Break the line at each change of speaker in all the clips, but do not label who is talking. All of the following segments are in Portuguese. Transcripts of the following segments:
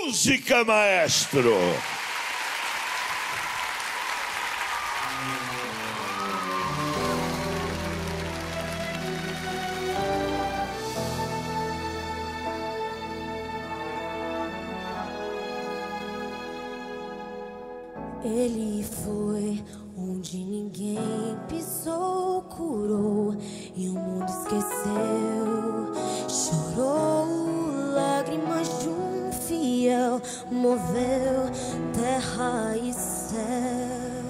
música, maestro.
Ele foi onde ninguém pisou, curou e o mundo esqueceu. Chorou lágrimas de um fiel, moveu terra e céu.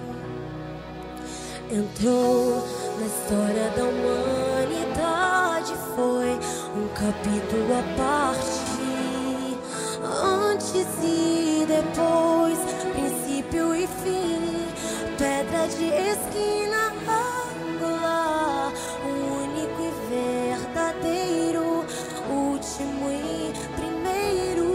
Entrou na história da humanidade, foi um capítulo à parte. Antes e depois, princípio e fim, pedra de esquina, ângular, único e verdadeiro, último e primeiro.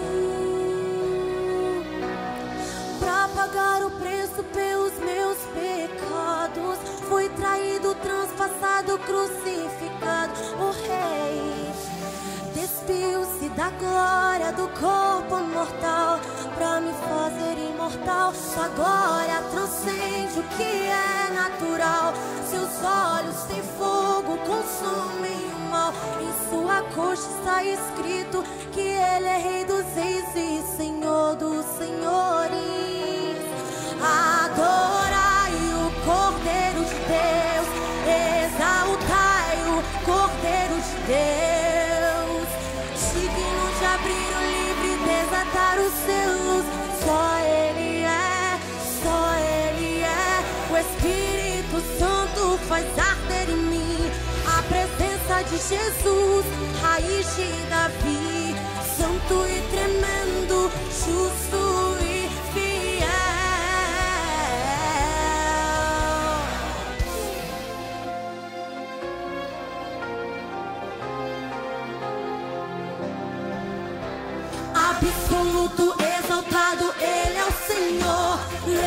Pra pagar o preço pelos meus pecados, foi traído, transpassado, crucificado. O rei despiu-se da glória do corpo mortal pra me fazer imortal. Sua glória transcende o que é natural. Seus olhos têm fogo, consomem o mal. Em sua coxa está escrito que ele é rei dos reis e senhor dos senhores. Adorai o Cordeiro de Deus, exaltai o Cordeiro de Deus, digno de abrir o livro e desatar os selos. Só Ele é, só Ele é. O Espírito Santo faz arder em mim a presença de Jesus, raiz de Davi, santo e tremendo, justo e fiel. Absoluto, exaltado, Ele é o Senhor,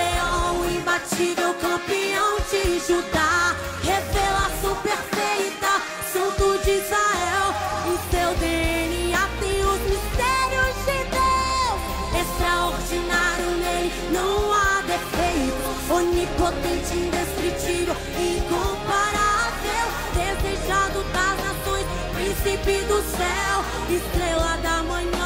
leão imbatível, campeão de Judá, revelação perfeita, santo de Israel. Em seu DNA tem os mistérios de Deus, extraordinário nele não há defeito, onipotente, indescritível, incomparável, desejado das nações, príncipe do céu, estrela da manhã.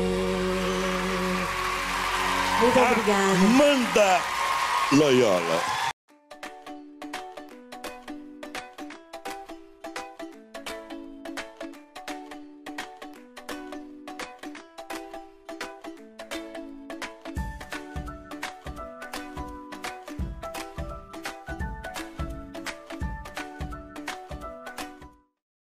Muito obrigada.
Amanda Loyola.